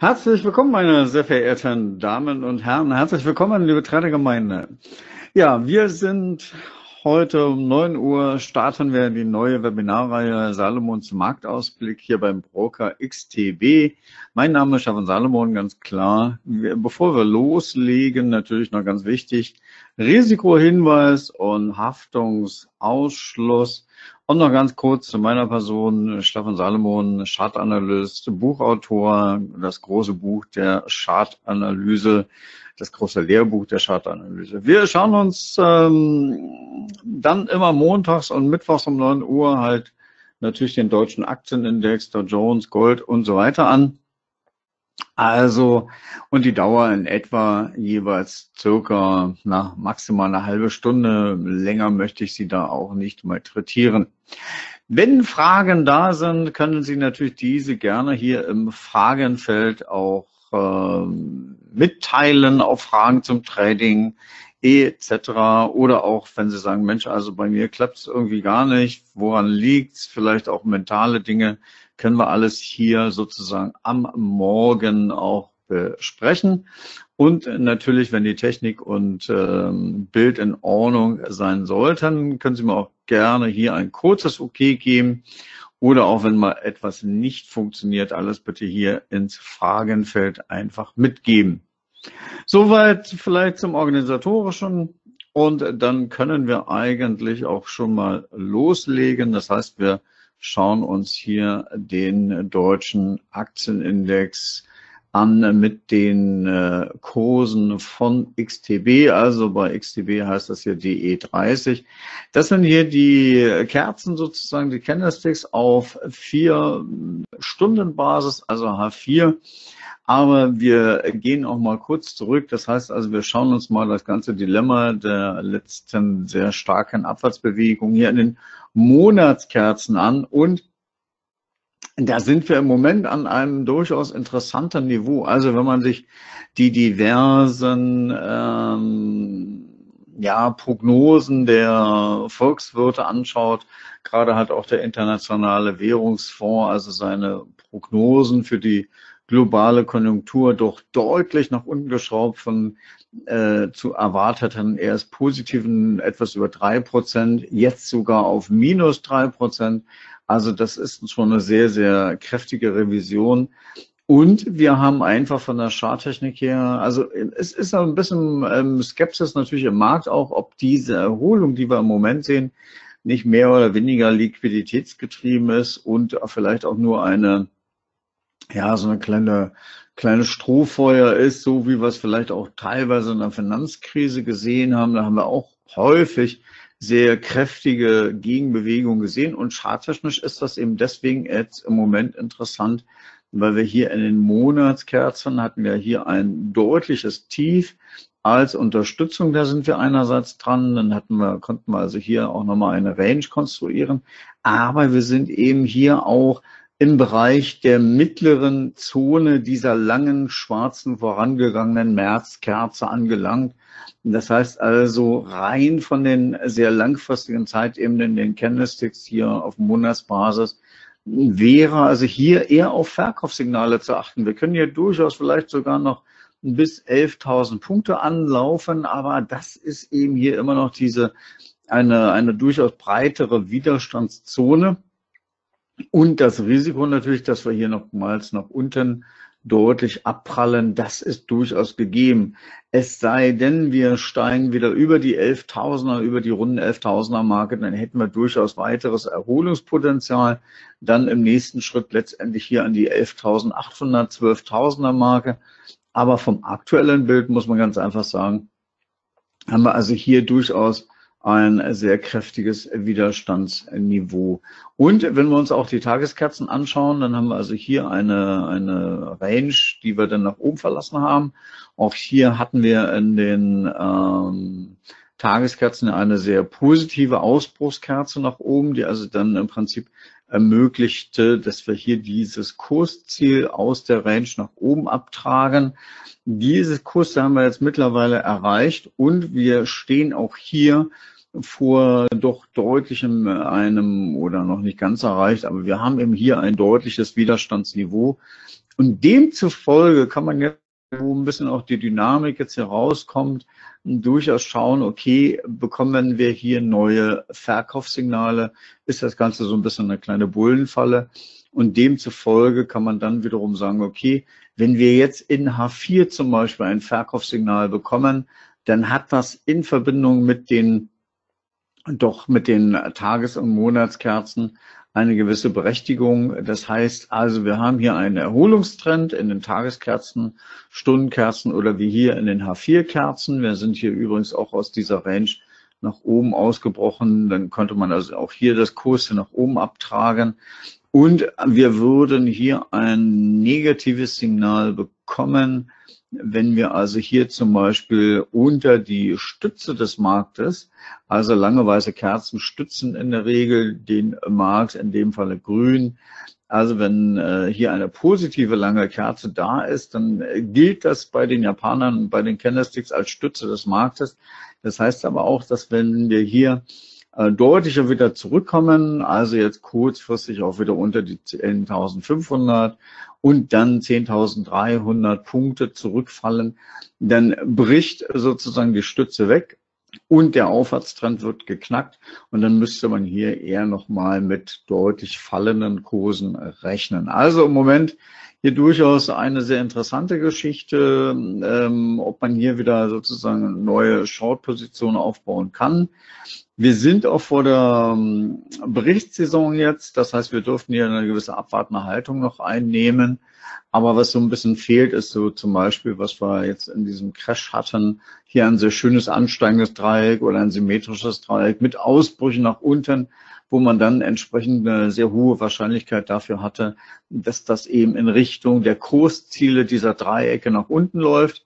Herzlich willkommen, meine sehr verehrten Damen und Herren. Herzlich willkommen, liebe Tradergemeinde. Ja, wir sind heute um 9 Uhr starten wir die neue Webinarreihe Salomons Marktausblick hier beim Broker XTB. Mein Name ist Stefan Salomon, ganz klar. Bevor wir loslegen, natürlich noch ganz wichtig, Risikohinweis und Haftungsausschluss. Und noch ganz kurz zu meiner Person, Stefan Salomon, Chartanalyst, Buchautor, das große Buch der Chartanalyse, das große Lehrbuch der Chartanalyse. Wir schauen uns dann immer montags und mittwochs um 9 Uhr halt natürlich den deutschen Aktienindex, Dow Jones, Gold und so weiter an. Also, und die Dauer in etwa jeweils circa maximal eine halbe Stunde. Länger möchte ich Sie da auch nicht malträtieren. Wenn Fragen da sind, können Sie natürlich diese gerne hier im Fragenfeld auch mitteilen, auch Fragen zum Trading etc. Oder auch, wenn Sie sagen, Mensch, also bei mir klappt es irgendwie gar nicht, woran liegt's? Vielleicht auch mentale Dinge, können wir alles hier sozusagen am Morgen auch besprechen. Und natürlich, wenn die Technik und Bild in Ordnung sein sollten, können Sie mir auch gerne hier ein kurzes OK geben. Oder auch wenn mal etwas nicht funktioniert, alles bitte hier ins Fragenfeld einfach mitgeben. Soweit vielleicht zum Organisatorischen. Und dann können wir eigentlich auch schon mal loslegen. Das heißt, wir schauen uns hier den deutschen Aktienindex an mit den Kursen von XTB. Also bei XTB heißt das hier DE30. Das sind hier die Kerzen sozusagen, die Candlesticks auf 4-Stunden-Basis, also H4. Aber wir gehen auch mal kurz zurück. Das heißt also, wir schauen uns mal das ganze Dilemma der letzten sehr starken Abwärtsbewegung hier in den Monatskerzen an. Und da sind wir im Moment an einem durchaus interessanten Niveau. Also wenn man sich die diversen Prognosen der Volkswirte anschaut, gerade halt auch der Internationale Währungsfonds, also seine Prognosen für die globale Konjunktur doch deutlich nach unten geschraubt von zu erwarteten erst positiven etwas über 3%, jetzt sogar auf minus 3%. Also das ist schon eine sehr, sehr kräftige Revision. Und wir haben einfach von der Charttechnik her, also es ist ein bisschen Skepsis natürlich im Markt auch, ob diese Erholung, die wir im Moment sehen, nicht mehr oder weniger liquiditätsgetrieben ist und vielleicht auch nur eine, ja, so eine kleine Strohfeuer ist, so wie wir es vielleicht auch teilweise in der Finanzkrise gesehen haben. Da haben wir auch häufig sehr kräftige Gegenbewegungen gesehen. Und charttechnisch ist das eben deswegen jetzt im Moment interessant, weil wir hier in den Monatskerzen hatten wir hier ein deutliches Tief als Unterstützung. Da sind wir einerseits dran, dann konnten wir also hier auch nochmal eine Range konstruieren. Aber wir sind eben hier auch im Bereich der mittleren Zone dieser langen, schwarzen, vorangegangenen Märzkerze angelangt. Das heißt also, rein von den sehr langfristigen Zeitebenen, den Candlesticks hier auf Monatsbasis, wäre also hier eher auf Verkaufssignale zu achten. Wir können hier durchaus vielleicht sogar noch bis 11.000 Punkte anlaufen, aber das ist eben hier immer noch eine durchaus breitere Widerstandszone. Und das Risiko natürlich, dass wir hier nochmals nach unten deutlich abprallen, das ist durchaus gegeben. Es sei denn, wir steigen wieder über die 11.000er, über die runden 11.000er Marke, dann hätten wir durchaus weiteres Erholungspotenzial. Dann im nächsten Schritt letztendlich hier an die 11.800, 12.000er Marke. Aber vom aktuellen Bild muss man ganz einfach sagen, haben wir also hier durchaus ein sehr kräftiges Widerstandsniveau. Und wenn wir uns auch die Tageskerzen anschauen, dann haben wir also hier eine Range, die wir dann nach oben verlassen haben. Auch hier hatten wir in den Tageskerzen eine sehr positive Ausbruchskerze nach oben, die also dann im Prinzip ermöglichte, dass wir hier dieses Kursziel aus der Range nach oben abtragen. Dieses Kursziel haben wir jetzt mittlerweile erreicht und wir stehen auch hier vor doch deutlichem einem oder noch nicht ganz erreicht, aber wir haben eben hier ein deutliches Widerstandsniveau Und demzufolge kann man jetzt, wo ein bisschen auch die Dynamik jetzt herauskommt, durchaus schauen, okay, bekommen wir hier neue Verkaufssignale? Ist das Ganze so ein bisschen eine kleine Bullenfalle? Und demzufolge kann man dann wiederum sagen, okay, wenn wir jetzt in H4 zum Beispiel ein Verkaufssignal bekommen, dann hat das in Verbindung mit den Tages- und Monatskerzen eine gewisse Berechtigung. Das heißt also, wir haben hier einen Erholungstrend in den Tageskerzen, Stundenkerzen oder wie hier in den H4-Kerzen. Wir sind hier übrigens auch aus dieser Range nach oben ausgebrochen. Dann konnte man also auch hier das Kurs nach oben abtragen. Und wir würden hier ein negatives Signal bekommen, wenn wir also hier zum Beispiel unter die Stütze des Marktes, also lange weiße Kerzen stützen in der Regel den Markt, in dem Falle grün. Also wenn hier eine positive lange Kerze da ist, dann gilt das bei den Japanern und bei den Candlesticks als Stütze des Marktes. Das heißt aber auch, dass wenn wir hier deutlicher wieder zurückkommen, also jetzt kurzfristig auch wieder unter die 10.500 und dann 10.300 Punkte zurückfallen, dann bricht sozusagen die Stütze weg und der Aufwärtstrend wird geknackt und dann müsste man hier eher nochmal mit deutlich fallenden Kursen rechnen. Also im Moment hier durchaus eine sehr interessante Geschichte, ob man hier wieder sozusagen eine neue Short-Position aufbauen kann. Wir sind auch vor der Berichtssaison jetzt, das heißt, wir dürften hier eine gewisse abwartende Haltung noch einnehmen. Aber was so ein bisschen fehlt, ist so zum Beispiel, was wir jetzt in diesem Crash hatten, hier ein sehr schönes ansteigendes Dreieck oder ein symmetrisches Dreieck mit Ausbrüchen nach unten, wo man dann entsprechend eine sehr hohe Wahrscheinlichkeit dafür hatte, dass das eben in Richtung der Kursziele dieser Dreiecke nach unten läuft.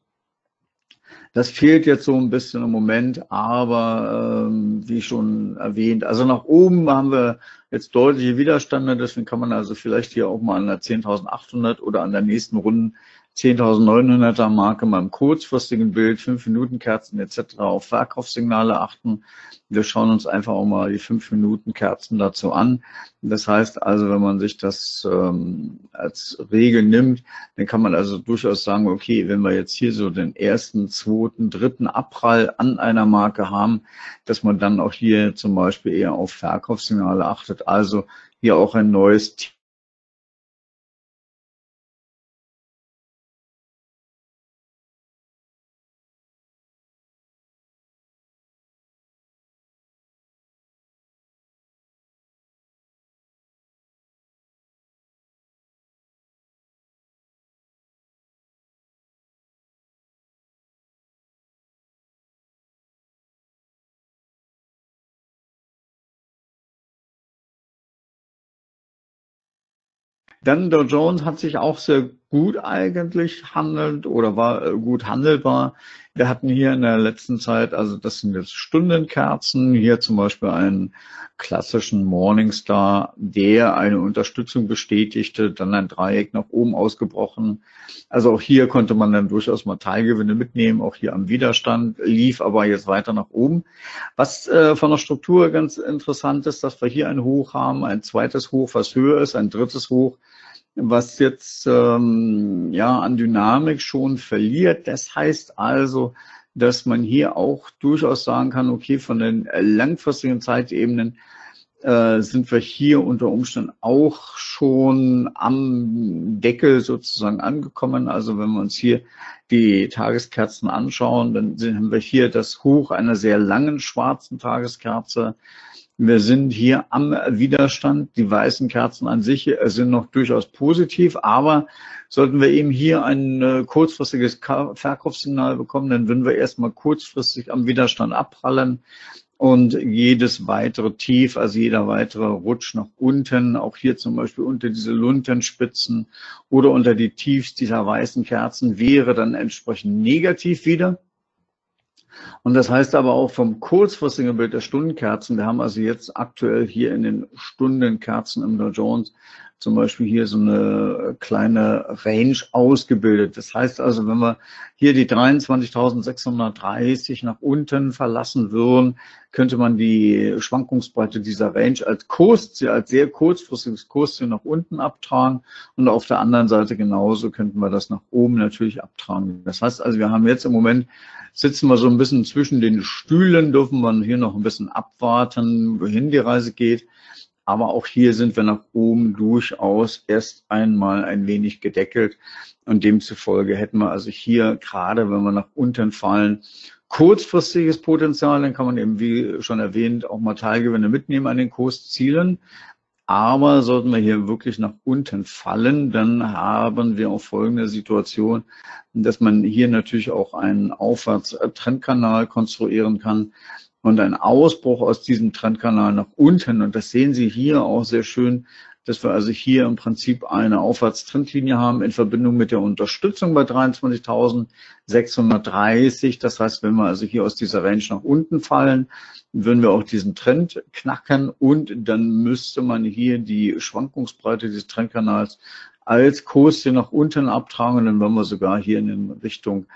Das fehlt jetzt so ein bisschen im Moment, aber wie schon erwähnt, also nach oben haben wir jetzt deutliche Widerstände, deswegen kann man also vielleicht hier auch mal an der 10.800 oder an der nächsten Runden 10.900er Marke mal im kurzfristigen Bild, 5-Minuten-Kerzen etc. auf Verkaufssignale achten. Wir schauen uns einfach auch mal die 5-Minuten-Kerzen dazu an. Das heißt also, wenn man sich das als Regel nimmt, dann kann man also durchaus sagen, okay, wenn wir jetzt hier so den ersten, zweiten, dritten Abprall an einer Marke haben, dass man dann auch hier zum Beispiel eher auf Verkaufssignale achtet. Also hier auch ein neues Dann Dow Jones hat sich auch sehr gut eigentlich handelt oder war gut handelbar. Wir hatten hier in der letzten Zeit, also das sind jetzt Stundenkerzen, hier zum Beispiel einen klassischen Morningstar, der eine Unterstützung bestätigte, dann ein Dreieck nach oben ausgebrochen. Also auch hier konnte man dann durchaus mal Teilgewinne mitnehmen, auch hier am Widerstand, lief aber jetzt weiter nach oben. Was von der Struktur ganz interessant ist, dass wir hier ein Hoch haben, ein zweites Hoch, was höher ist, ein drittes Hoch, was jetzt ja an Dynamik schon verliert. Das heißt also, dass man hier auch durchaus sagen kann, okay, von den langfristigen Zeitebenen sind wir hier unter Umständen auch schon am Deckel sozusagen angekommen. Also wenn wir uns hier die Tageskerzen anschauen, dann haben wir hier das Hoch einer sehr langen schwarzen Tageskerze. Wir sind hier am Widerstand. Die weißen Kerzen an sich sind noch durchaus positiv, aber sollten wir eben hier ein kurzfristiges Verkaufssignal bekommen, dann würden wir erstmal kurzfristig am Widerstand abprallen. Und jedes weitere Tief, also jeder weitere Rutsch nach unten, auch hier zum Beispiel unter diese Luntenspitzen oder unter die Tiefs dieser weißen Kerzen, wäre dann entsprechend negativ wieder. Und das heißt aber auch vom kurzfristigen Bild der Stundenkerzen, wir haben also jetzt aktuell hier in den Stundenkerzen im Dow Jones zum Beispiel hier so eine kleine Range ausgebildet. Das heißt also, wenn wir hier die 23.630 nach unten verlassen würden, könnte man die Schwankungsbreite dieser Range als Kursziel, als sehr kurzfristiges Kursziel nach unten abtragen und auf der anderen Seite genauso könnten wir das nach oben natürlich abtragen. Das heißt also, wir haben jetzt im Moment, sitzen wir so ein bisschen zwischen den Stühlen, dürfen wir hier noch ein bisschen abwarten, wohin die Reise geht. Aber auch hier sind wir nach oben durchaus erst einmal ein wenig gedeckelt. Und demzufolge hätten wir also hier, gerade wenn wir nach unten fallen, kurzfristiges Potenzial. Dann kann man eben, wie schon erwähnt, auch mal Teilgewinne mitnehmen an den Kurszielen. Aber sollten wir hier wirklich nach unten fallen, dann haben wir auch folgende Situation, dass man hier natürlich auch einen Aufwärtstrendkanal konstruieren kann und ein Ausbruch aus diesem Trendkanal nach unten. Und das sehen Sie hier auch sehr schön, dass wir also hier im Prinzip eine Aufwärtstrendlinie haben in Verbindung mit der Unterstützung bei 23.630. Das heißt, wenn wir also hier aus dieser Range nach unten fallen, würden wir auch diesen Trend knacken und dann müsste man hier die Schwankungsbreite des Trendkanals als Kurs hier nach unten abtragen und dann würden wir sogar hier in Richtung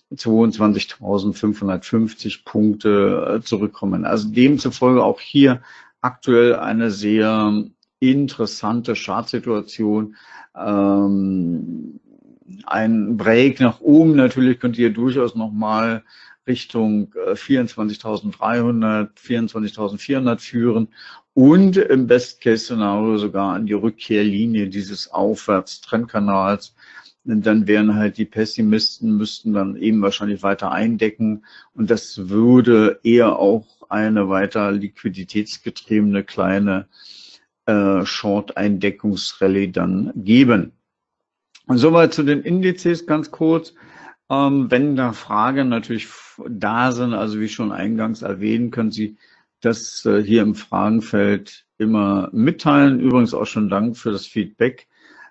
22.550 Punkte zurückkommen. Also demzufolge auch hier aktuell eine sehr interessante Chartsituation. Ein Break nach oben natürlich könnte hier durchaus nochmal Richtung 24.300, 24.400 führen und im Best-Case-Szenario sogar an die Rückkehrlinie dieses Aufwärtstrendkanals. Dann wären halt die Pessimisten, müssten dann eben wahrscheinlich weiter eindecken und das würde eher auch eine weiter liquiditätsgetriebene kleine Short-Eindeckungsrallye dann geben. Und soweit zu den Indizes ganz kurz. Wenn da Fragen natürlich da sind, also wie schon eingangs erwähnt, können Sie das hier im Fragenfeld immer mitteilen. Übrigens auch schon Dank für das Feedback.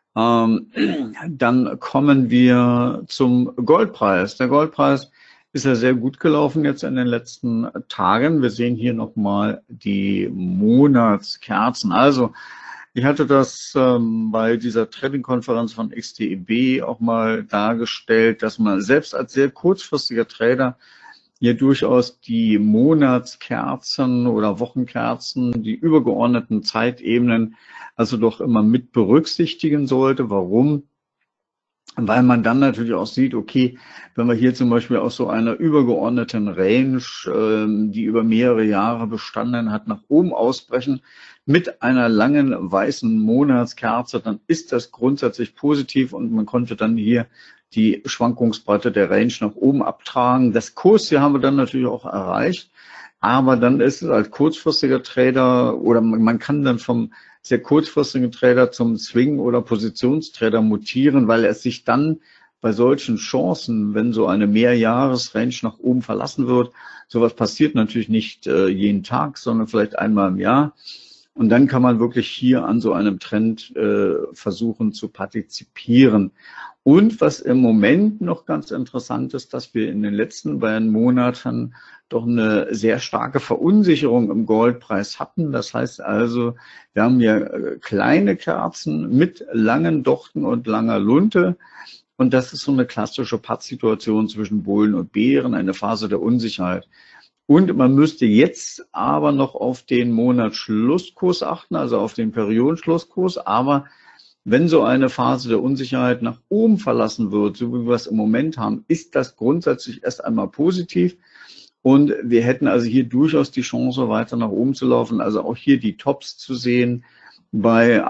Dann kommen wir zum Goldpreis. Der Goldpreis ist ja sehr gut gelaufen jetzt in den letzten Tagen. Wir sehen hier nochmal die Monatskerzen. Also ich hatte das bei dieser Trading-Konferenz von XTB auch mal dargestellt, dass man selbst als sehr kurzfristiger Trader hier durchaus die Monatskerzen oder Wochenkerzen, die übergeordneten Zeitebenen, also doch immer mit berücksichtigen sollte. Warum? Weil man dann natürlich auch sieht, okay, wenn wir hier zum Beispiel aus so einer übergeordneten Range, die über mehrere Jahre bestanden hat, nach oben ausbrechen mit einer langen weißen Monatskerze, dann ist das grundsätzlich positiv und man konnte dann hier die Schwankungsbreite der Range nach oben abtragen. Das Kurs hier haben wir dann natürlich auch erreicht, aber dann ist es als kurzfristiger Trader oder man kann dann vom sehr kurzfristigen Trader zum Swing- oder Positionstrader mutieren, weil es sich dann bei solchen Chancen, wenn so eine Mehrjahresrange nach oben verlassen wird, sowas passiert natürlich nicht jeden Tag, sondern vielleicht einmal im Jahr. Und dann kann man wirklich hier an so einem Trend versuchen zu partizipieren. Und was im Moment noch ganz interessant ist, dass wir in den letzten beiden Monaten doch eine sehr starke Verunsicherung im Goldpreis hatten. Das heißt also, wir haben hier kleine Kerzen mit langen Dochten und langer Lunte. Und das ist so eine klassische Pattsituation zwischen Bullen und Bären, eine Phase der Unsicherheit. Und man müsste jetzt aber noch auf den Monatsschlusskurs achten, also auf den Periodenschlusskurs. Aber wenn so eine Phase der Unsicherheit nach oben verlassen wird, so wie wir es im Moment haben, ist das grundsätzlich erst einmal positiv. Und wir hätten also hier durchaus die Chance, weiter nach oben zu laufen. Also auch hier die Tops zu sehen bei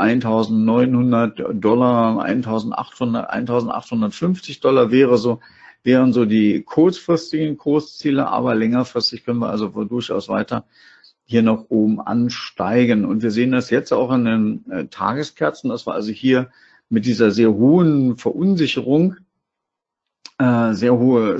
$1.900, $1.800, $1.850 wären so die kurzfristigen Kursziele, aber längerfristig können wir also durchaus weiter hier nach oben ansteigen. Und wir sehen das jetzt auch an den Tageskerzen, dass wir also hier mit dieser sehr hohen Verunsicherung, sehr hohe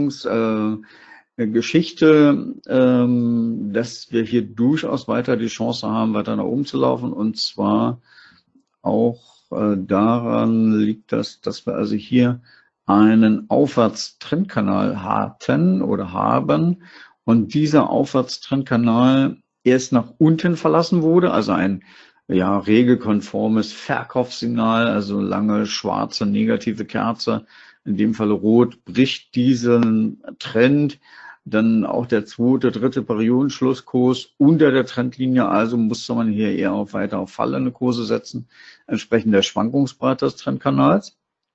Schwankungsgeschichte, dass wir hier durchaus weiter die Chance haben, weiter nach oben zu laufen. Und zwar auch daran liegt das, dass wir also hier einen Aufwärtstrendkanal hatten oder haben und dieser Aufwärtstrendkanal erst nach unten verlassen wurde, also ein ja, regelkonformes Verkaufssignal, also lange schwarze negative Kerze, in dem Fall rot, bricht diesen Trend. Dann auch der zweite, dritte Periodenschlusskurs unter der Trendlinie, also musste man hier eher weiter auf fallende Kurse setzen, entsprechend der Schwankungsbreite des Trendkanals.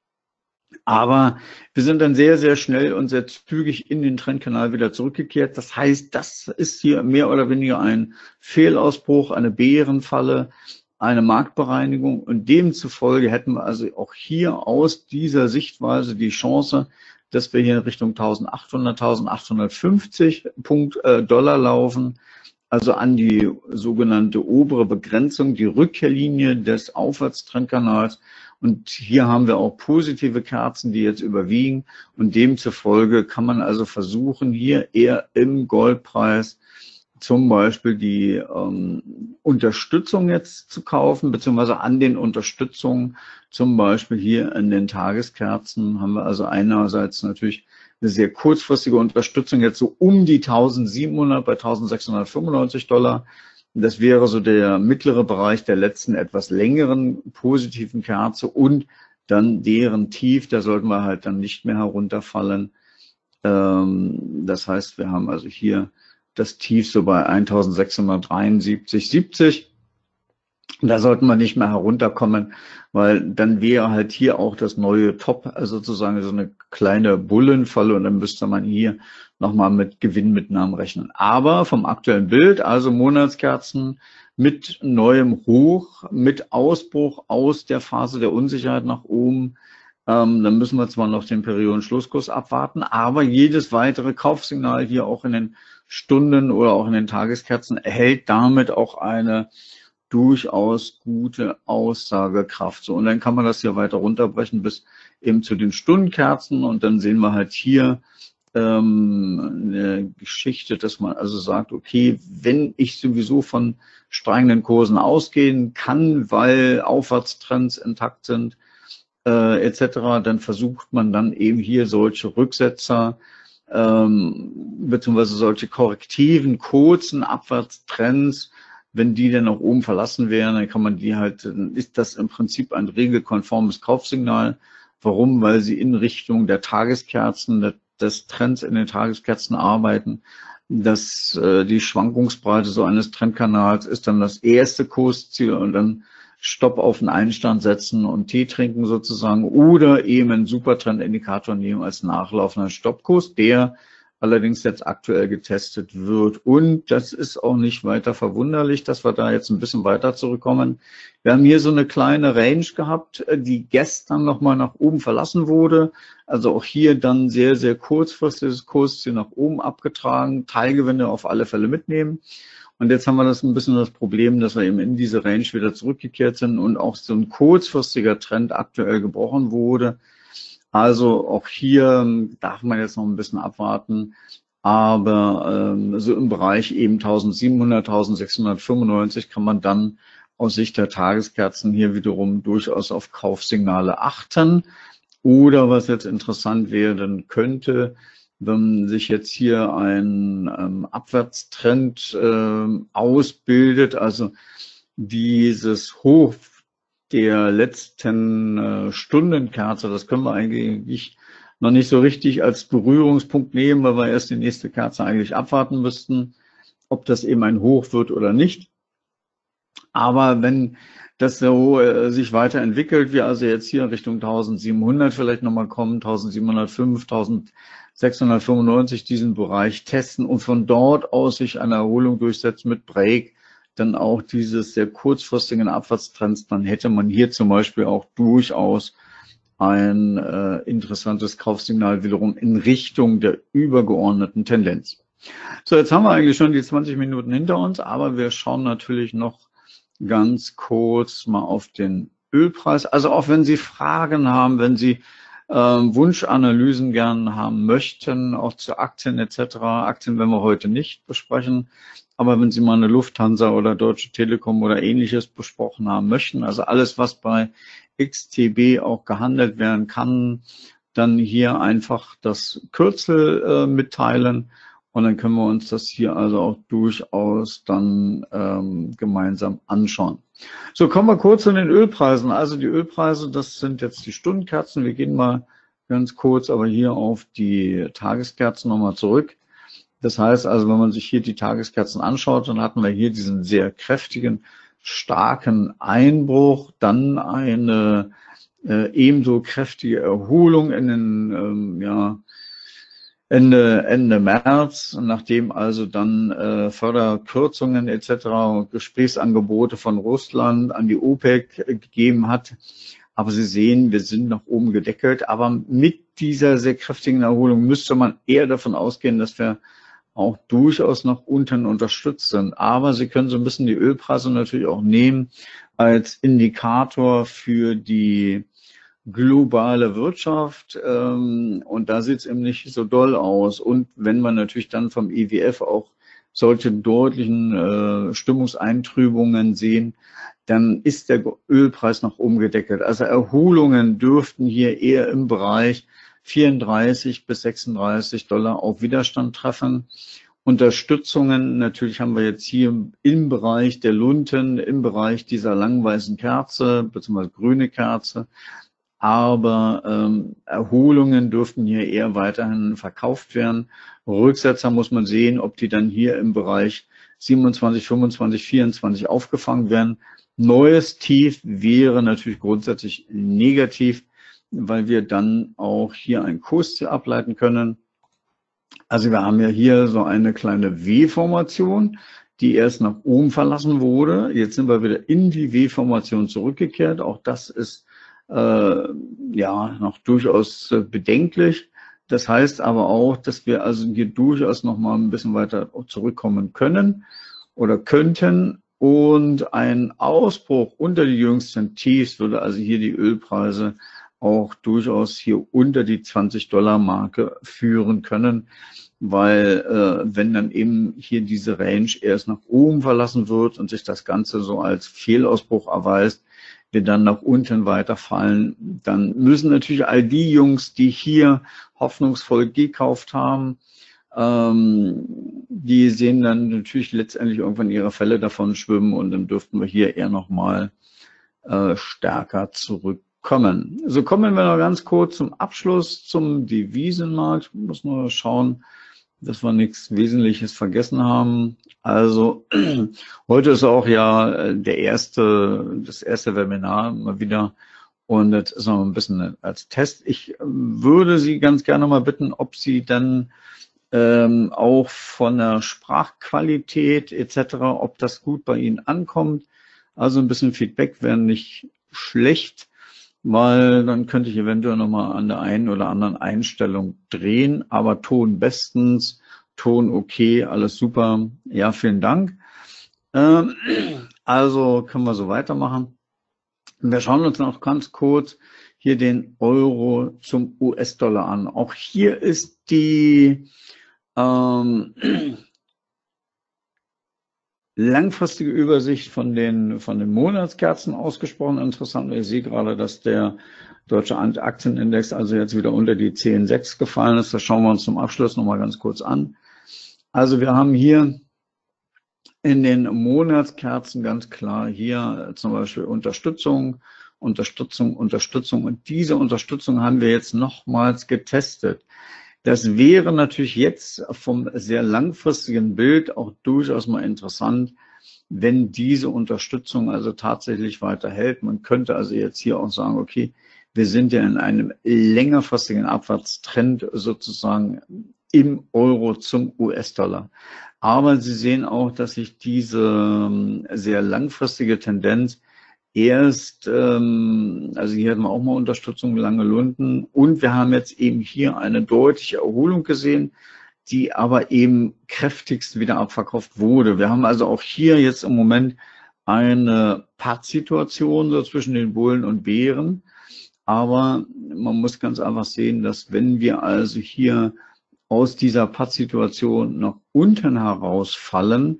Aber wir sind dann sehr, sehr schnell und sehr zügig in den Trendkanal wieder zurückgekehrt. Das heißt, das ist hier mehr oder weniger ein Fehlausbruch, eine Bärenfalle, eine Marktbereinigung. Und demzufolge hätten wir also auch hier aus dieser Sichtweise die Chance, dass wir hier in Richtung 1800, 1850 Dollar laufen, also an die sogenannte obere Begrenzung, die Rückkehrlinie des Aufwärtstrendkanals. Und hier haben wir auch positive Kerzen, die jetzt überwiegen. Und demzufolge kann man also versuchen, hier eher im Goldpreis zum Beispiel die Unterstützung jetzt zu kaufen, beziehungsweise an den Unterstützungen, zum Beispiel hier in den Tageskerzen, haben wir also einerseits natürlich eine sehr kurzfristige Unterstützung, jetzt so um die 1700 bei 1695 Dollar. Das wäre so der mittlere Bereich der letzten etwas längeren positiven Kerze und dann deren Tief, da sollten wir halt dann nicht mehr herunterfallen. Das heißt, wir haben also hier das Tief so bei 1673,70. Da sollten wir nicht mehr herunterkommen, weil dann wäre halt hier auch das neue Top, also sozusagen so eine kleine Bullenfalle und dann müsste man hier nochmal mit Gewinnmitnahmen rechnen. Aber vom aktuellen Bild, also Monatskerzen mit neuem Hoch, mit Ausbruch aus der Phase der Unsicherheit nach oben, dann müssen wir zwar noch den Periodenschlusskurs abwarten, aber jedes weitere Kaufsignal hier auch in den Stunden oder auch in den Tageskerzen erhält damit auch eine durchaus gute Aussagekraft. So, und dann kann man das hier weiter runterbrechen bis eben zu den Stundenkerzen und dann sehen wir halt hier eine Geschichte, dass man also sagt, okay, wenn ich sowieso von steigenden Kursen ausgehen kann, weil Aufwärtstrends intakt sind, etc., dann versucht man dann eben hier solche Rücksetzer beziehungsweise solche korrektiven, kurzen Abwärtstrends, wenn die dann nach oben verlassen werden, dann kann man die halt, dann ist das im Prinzip ein regelkonformes Kaufsignal. Warum? Weil sie in Richtung der Tageskerzen, des Trends in den Tageskerzen arbeiten. dass die Schwankungsbreite so eines Trendkanals ist dann das erste Kursziel und dann Stopp auf den Einstand setzen und Tee trinken sozusagen oder eben einen Supertrendindikator nehmen als nachlaufender Stoppkurs, der allerdings jetzt aktuell getestet wird. Und das ist auch nicht weiter verwunderlich, dass wir da jetzt ein bisschen weiter zurückkommen. Wir haben hier so eine kleine Range gehabt, die gestern nochmal nach oben verlassen wurde. Also auch hier dann sehr, sehr kurzfristiges Kursziel nach oben abgetragen, Teilgewinne auf alle Fälle mitnehmen. Und jetzt haben wir das ein bisschen das Problem, dass wir eben in diese Range wieder zurückgekehrt sind und auch so ein kurzfristiger Trend aktuell gebrochen wurde. Also auch hier darf man jetzt noch ein bisschen abwarten, aber so im Bereich eben 1700, 1695 kann man dann aus Sicht der Tageskerzen hier wiederum durchaus auf Kaufsignale achten. Oder was jetzt interessant wäre, dann könnte, wenn sich jetzt hier ein Abwärtstrend ausbildet, also dieses Hoch der letzten Stundenkerze, das können wir eigentlich noch nicht so richtig als Berührungspunkt nehmen, weil wir erst die nächste Kerze eigentlich abwarten müssten, ob das eben ein Hoch wird oder nicht. Aber wenn das so sich weiterentwickelt, wir also jetzt hier in Richtung 1700 vielleicht nochmal kommen, 1705, 1695 diesen Bereich testen und von dort aus sich eine Erholung durchsetzt mit Break, dann auch dieses sehr kurzfristigen Abwärtstrends, dann hätte man hier zum Beispiel auch durchaus ein interessantes Kaufsignal wiederum in Richtung der übergeordneten Tendenz. So, jetzt haben wir eigentlich schon die 20 Minuten hinter uns, aber wir schauen natürlich noch ganz kurz mal auf den Ölpreis. Also auch wenn Sie Fragen haben, wenn Sie Wunschanalysen gerne haben möchten, auch zu Aktien etc. Aktien werden wir heute nicht besprechen, aber wenn Sie mal eine Lufthansa oder Deutsche Telekom oder ähnliches besprochen haben möchten, also alles, was bei XTB auch gehandelt werden kann, dann hier einfach das Kürzel mitteilen Und dann können wir uns das hier also auch durchaus dann gemeinsam anschauen. So, kommen wir kurz zu den Ölpreisen. Also die Ölpreise, das sind jetzt die Stundenkerzen. Wir gehen mal ganz kurz aber hier auf die Tageskerzen nochmal zurück. Das heißt also, wenn man sich hier die Tageskerzen anschaut, dann hatten wir hier diesen sehr kräftigen, starken Einbruch, dann eine ebenso kräftige Erholung in den Ende März, nachdem also dann Förderkürzungen etc. Gesprächsangebote von Russland an die OPEC gegeben hat. Aber Sie sehen, wir sind nach oben gedeckelt. Aber mit dieser sehr kräftigen Erholung müsste man eher davon ausgehen, dass wir auch durchaus nach unten unterstützt sind. Aber Sie können so ein bisschen die Ölpreise natürlich auch nehmen als Indikator für die globale Wirtschaft, und da sieht es eben nicht so doll aus. Und wenn man natürlich dann vom IWF auch solche deutlichen Stimmungseintrübungen sehen, dann ist der Ölpreis nach oben gedeckelt. Also Erholungen dürften hier eher im Bereich 34 bis 36 Dollar auf Widerstand treffen. Unterstützungen, natürlich haben wir jetzt hier im Bereich der Lunten, im Bereich dieser lang weißen Kerze, beziehungsweise grüne Kerze, aber Erholungen dürften hier eher weiterhin verkauft werden. Rücksetzer muss man sehen, ob die dann hier im Bereich 27, 25, 24 aufgefangen werden. Neues Tief wäre natürlich grundsätzlich negativ, weil wir dann auch hier ein Kursziel ableiten können. Also wir haben ja hier so eine kleine W-Formation, die erst nach oben verlassen wurde. Jetzt sind wir wieder in die W-Formation zurückgekehrt. Auch das ist noch durchaus bedenklich. Das heißt aber auch, dass wir also hier durchaus noch mal ein bisschen weiter zurückkommen können oder könnten. Und ein Ausbruch unter die jüngsten Tiefs würde also hier die Ölpreise auch durchaus hier unter die 20-Dollar-Marke führen können, weil wenn dann eben hier diese Range erst nach oben verlassen wird und sich das Ganze so als Fehlausbruch erweist, wir dann nach unten weiterfallen, dann müssen natürlich all die Jungs, die hier hoffnungsvoll gekauft haben, die sehen dann natürlich letztendlich irgendwann ihre Fälle davon schwimmen und dann dürften wir hier eher nochmal stärker zurückkommen. So, kommen wir noch ganz kurz zum Abschluss zum Devisenmarkt. Ich muss nur schauen, dass wir nichts Wesentliches vergessen haben. Also heute ist auch ja das erste Webinar mal wieder und das ist noch ein bisschen als Test. Ich würde Sie ganz gerne mal bitten, ob Sie dann auch von der Sprachqualität etc., ob das gut bei Ihnen ankommt. Also ein bisschen Feedback wäre nicht schlecht, weil dann könnte ich eventuell nochmal an der einen oder anderen Einstellung drehen, aber Ton bestens, Ton okay, alles super. Ja, vielen Dank. Also können wir so weitermachen. Wir schauen uns noch ganz kurz hier den Euro zum US-Dollar an. Auch hier ist die langfristige Übersicht von den Monatskerzen ausgesprochen interessant. Ich sehe gerade, dass der deutsche Aktienindex also jetzt wieder unter die 10,6 gefallen ist. Das schauen wir uns zum Abschluss nochmal ganz kurz an. Also wir haben hier in den Monatskerzen ganz klar hier zum Beispiel Unterstützung. Und diese Unterstützung haben wir jetzt nochmals getestet. Das wäre natürlich jetzt vom sehr langfristigen Bild auch durchaus mal interessant, wenn diese Unterstützung also tatsächlich weiterhält. Man könnte also jetzt hier auch sagen, okay, wir sind ja in einem längerfristigen Abwärtstrend sozusagen im Euro zum US-Dollar. Aber Sie sehen auch, dass sich diese sehr langfristige Tendenz erst, also hier hatten wir auch mal Unterstützung, lange Lunden, und wir haben jetzt eben hier eine deutliche Erholung gesehen, die aber eben kräftigst wieder abverkauft wurde. Wir haben also auch hier jetzt im Moment eine Pattsituation so zwischen den Bullen und Bären, aber man muss ganz einfach sehen, dass wenn wir also hier aus dieser Pattsituation nach unten herausfallen,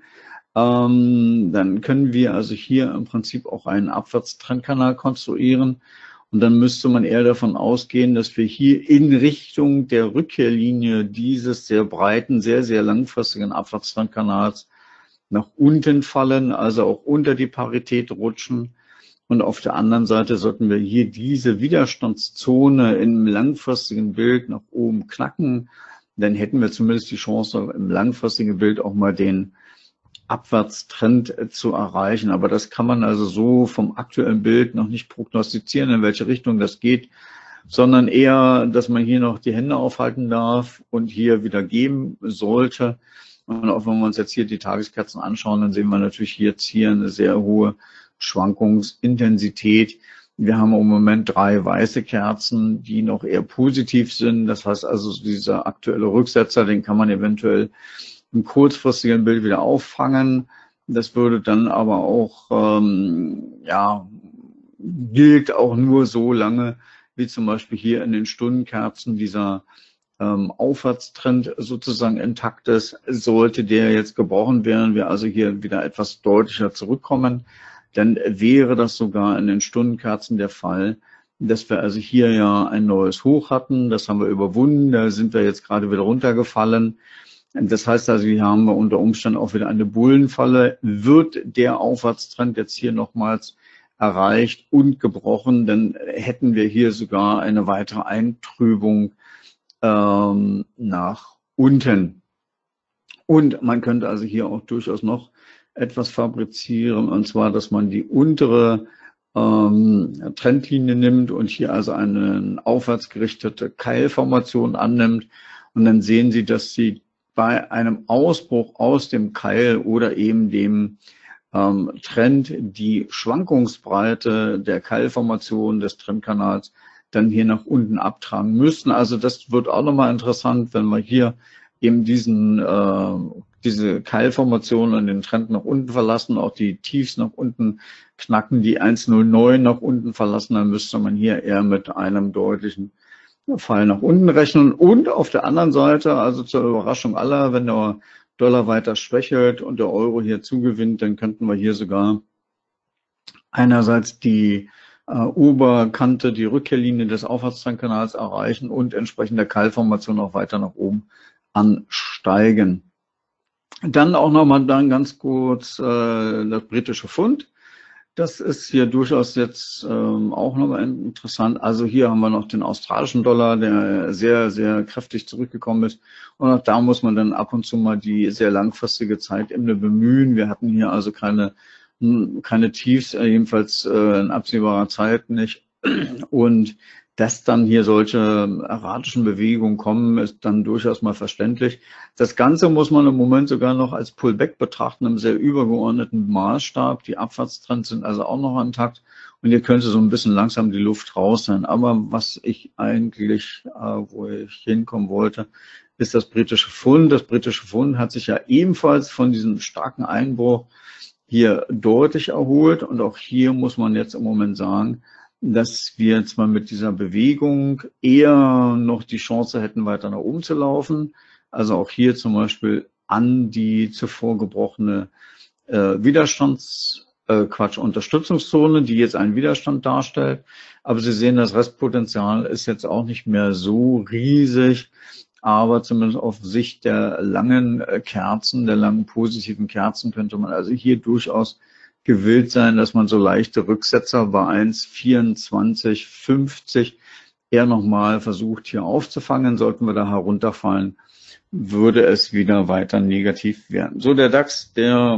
dann können wir also hier im Prinzip auch einen Abwärtstrendkanal konstruieren. Und dann müsste man eher davon ausgehen, dass wir hier in Richtung der Rückkehrlinie dieses sehr breiten, sehr, sehr langfristigen Abwärtstrendkanals nach unten fallen, also auch unter die Parität rutschen. Und auf der anderen Seite sollten wir hier diese Widerstandszone im langfristigen Bild nach oben knacken. Dann hätten wir zumindest die Chance, im langfristigen Bild auch mal den Abwärtstrend zu erreichen. Aber das kann man also so vom aktuellen Bild noch nicht prognostizieren, in welche Richtung das geht, sondern eher, dass man hier noch die Hände aufhalten darf und hier wieder geben sollte. Und auch wenn wir uns jetzt hier die Tageskerzen anschauen, dann sehen wir natürlich jetzt hier eine sehr hohe Schwankungsintensität. Wir haben im Moment 3 weiße Kerzen, die noch eher positiv sind. Das heißt also, dieser aktuelle Rücksetzer, den kann man eventuell im kurzfristigen Bild wieder auffangen. Das würde dann aber auch, gilt auch nur so lange, wie zum Beispiel hier in den Stundenkerzen dieser Aufwärtstrend sozusagen intakt ist. Sollte der jetzt gebrochen werden, wir also hier wieder etwas deutlicher zurückkommen, dann wäre das sogar in den Stundenkerzen der Fall, dass wir also hier ja ein neues Hoch hatten. Das haben wir überwunden, da sind wir jetzt gerade wieder runtergefallen. Das heißt also, hier haben wir unter Umständen auch wieder eine Bullenfalle. Wird der Aufwärtstrend jetzt hier nochmals erreicht und gebrochen, dann hätten wir hier sogar eine weitere Eintrübung nach unten. Und man könnte also hier auch durchaus noch etwas fabrizieren, und zwar, dass man die untere Trendlinie nimmt und hier also eine aufwärts gerichtete Keilformation annimmt. Und dann sehen Sie, dass Sie bei einem Ausbruch aus dem Keil oder eben dem Trend die Schwankungsbreite der Keilformation des Trendkanals dann hier nach unten abtragen müssen. Also das wird auch nochmal interessant, wenn wir hier eben diese Keilformation und den Trend nach unten verlassen, auch die Tiefs nach unten knacken, die 109 nach unten verlassen, dann müsste man hier eher mit einem deutlichen Fall nach unten rechnen. Und auf der anderen Seite, also zur Überraschung aller, wenn der Dollar weiter schwächelt und der Euro hier zugewinnt, dann könnten wir hier sogar einerseits die Oberkante, die Rückkehrlinie des Aufwärtstrendkanals erreichen und entsprechend der Keilformation auch weiter nach oben ansteigen. Dann auch nochmal dann ganz kurz das britische Pfund. Das ist hier durchaus jetzt auch nochmal interessant. Also hier haben wir noch den australischen Dollar, der sehr, sehr kräftig zurückgekommen ist. Und auch da muss man dann ab und zu mal die sehr langfristige Zeitebene bemühen. Wir hatten hier also keine Tiefs, jedenfalls in absehbarer Zeit nicht. Und dass dann hier solche erratischen Bewegungen kommen, ist dann durchaus mal verständlich. Das Ganze muss man im Moment sogar noch als Pullback betrachten, im sehr übergeordneten Maßstab. Die Abwärtstrends sind also auch noch intakt und hier könnte so ein bisschen langsam die Luft raus sein. Aber was ich eigentlich, wo ich hinkommen wollte, ist das britische Pfund. Das britische Pfund hat sich ja ebenfalls von diesem starken Einbruch hier deutlich erholt und auch hier muss man jetzt im Moment sagen, dass wir zwar mit dieser Bewegung eher noch die Chance hätten, weiter nach oben zu laufen. Also auch hier zum Beispiel an die zuvor gebrochene Unterstützungszone, die jetzt einen Widerstand darstellt. Aber Sie sehen, das Restpotenzial ist jetzt auch nicht mehr so riesig. Aber zumindest auf Sicht der langen Kerzen, der langen positiven Kerzen, könnte man also hier durchaus gewillt sein, dass man so leichte Rücksetzer bei 1,2450 eher nochmal versucht hier aufzufangen. Sollten wir da herunterfallen, würde es wieder weiter negativ werden. So, der DAX, der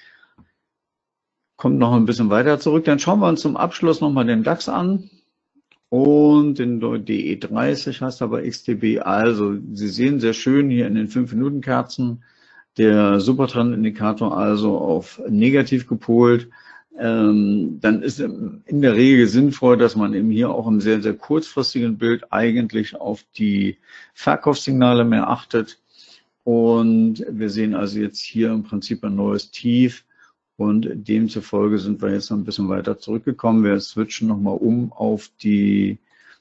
kommt noch ein bisschen weiter zurück. Dann schauen wir uns zum Abschluss nochmal den DAX an. Und den DE30 heißt aber XTB. Also Sie sehen sehr schön hier in den 5-Minuten-Kerzen, der Supertrendindikator also auf negativ gepolt. Dann ist in der Regel sinnvoll, dass man eben hier auch im sehr, sehr kurzfristigen Bild eigentlich auf die Verkaufssignale mehr achtet. Und wir sehen also jetzt hier im Prinzip ein neues Tief. Und demzufolge sind wir jetzt noch ein bisschen weiter zurückgekommen. Wir switchen nochmal um auf die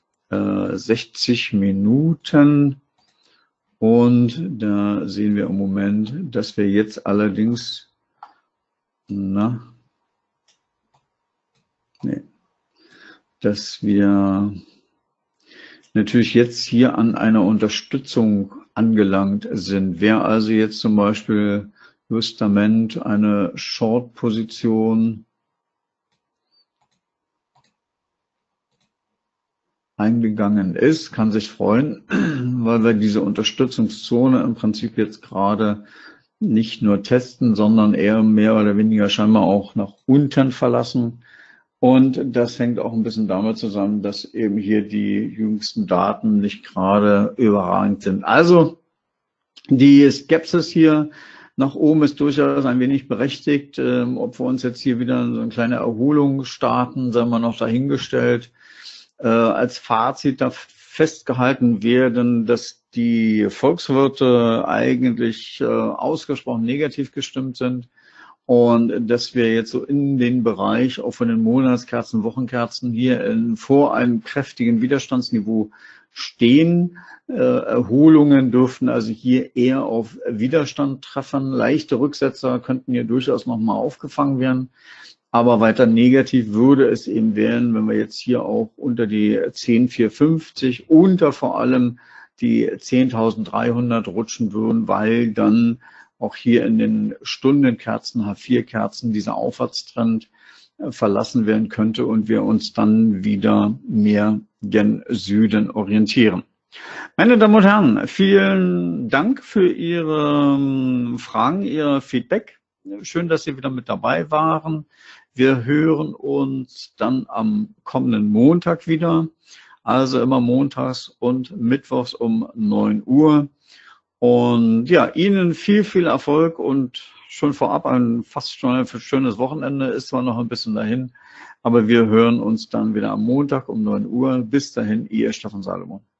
60 Minuten. Und da sehen wir im Moment, dass wir jetzt allerdings, dass wir natürlich jetzt hier an einer Unterstützung angelangt sind. Wer also jetzt zum Beispiel justament eine Short-Position eingegangen ist, kann sich freuen, weil wir diese Unterstützungszone im Prinzip jetzt gerade nicht nur testen, sondern eher mehr oder weniger scheinbar auch nach unten verlassen. Und das hängt auch ein bisschen damit zusammen, dass eben hier die jüngsten Daten nicht gerade überragend sind. Also die Skepsis hier nach oben ist durchaus ein wenig berechtigt. Ob wir uns jetzt hier wieder so eine kleine Erholung starten, sei mal noch dahingestellt. Als Fazit darf festgehalten werden, dass die Volkswirte eigentlich ausgesprochen negativ gestimmt sind und dass wir jetzt so in den Bereich auch von den Monatskerzen, Wochenkerzen hier vor einem kräftigen Widerstandsniveau stehen. Erholungen dürften also hier eher auf Widerstand treffen. Leichte Rücksetzer könnten hier durchaus nochmal aufgefangen werden. Aber weiter negativ würde es eben werden, wenn wir jetzt hier auch unter die 10.450, unter vor allem die 10.300 rutschen würden, weil dann auch hier in den Stundenkerzen, H4-Kerzen, dieser Aufwärtstrend verlassen werden könnte und wir uns dann wieder mehr gen Süden orientieren. Meine Damen und Herren, vielen Dank für Ihre Fragen, Ihr Feedback. Schön, dass Sie wieder mit dabei waren. Wir hören uns dann am kommenden Montag wieder. Also immer montags und mittwochs um 9 Uhr. Und ja, Ihnen viel Erfolg und schon vorab fast schon ein schönes Wochenende. Ist zwar noch ein bisschen dahin, aber wir hören uns dann wieder am Montag um 9 Uhr. Bis dahin, Ihr Stefan Salomon.